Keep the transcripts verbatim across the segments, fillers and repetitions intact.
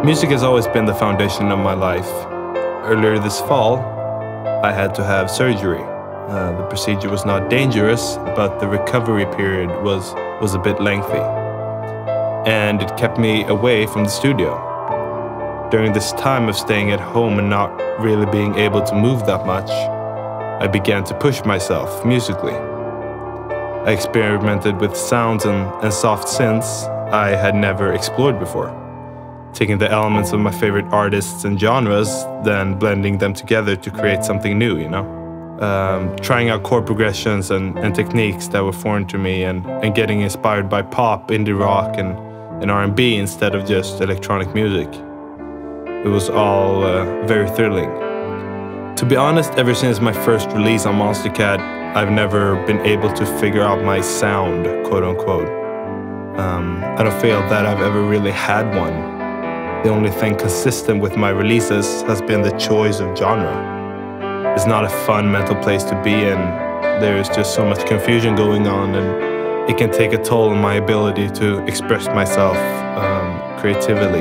Music has always been the foundation of my life. Earlier this fall, I had to have surgery. Uh, the procedure was not dangerous, but the recovery period was, was a bit lengthy. And it kept me away from the studio. During this time of staying at home and not really being able to move that much, I began to push myself musically. I experimented with sounds and, and soft synths I had never explored before, taking the elements of my favorite artists and genres, then blending them together to create something new, you know? Um, trying out chord progressions and, and techniques that were foreign to me, and, and getting inspired by pop, indie rock, and, and R and B instead of just electronic music. It was all uh, very thrilling. To be honest, ever since my first release on Monstercat, I've never been able to figure out my sound, quote unquote. Um, I don't feel that I've ever really had one. The only thing consistent with my releases has been the choice of genre. It's not a fun mental place to be in. There is just so much confusion going on, and it can take a toll on my ability to express myself um, creatively.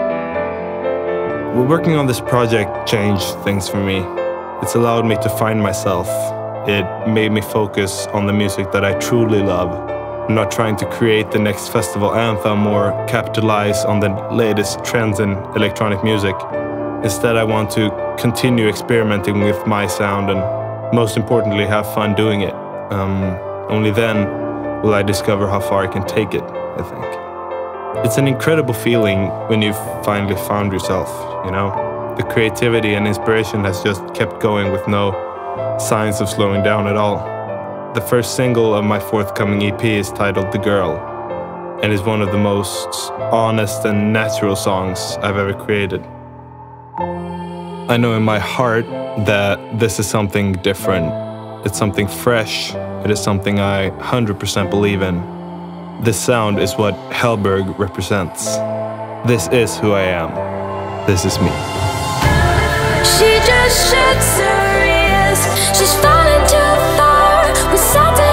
Well, working on this project changed things for me. It's allowed me to find myself. It made me focus on the music that I truly love. I'm not trying to create the next festival anthem or capitalize on the latest trends in electronic music. Instead, I want to continue experimenting with my sound and, most importantly, have fun doing it. Um, only then will I discover how far I can take it, I think. It's an incredible feeling when you've finally found yourself, you know? The creativity and inspiration has just kept going with no signs of slowing down at all. The first single of my forthcoming E P is titled The Girl, and is one of the most honest and natural songs I've ever created. I know in my heart that this is something different. It's something fresh. It is something I one hundred percent believe in. This sound is what Hellberg represents. This is who I am. This is me. She just shakes her ears. She's falling too far. We sat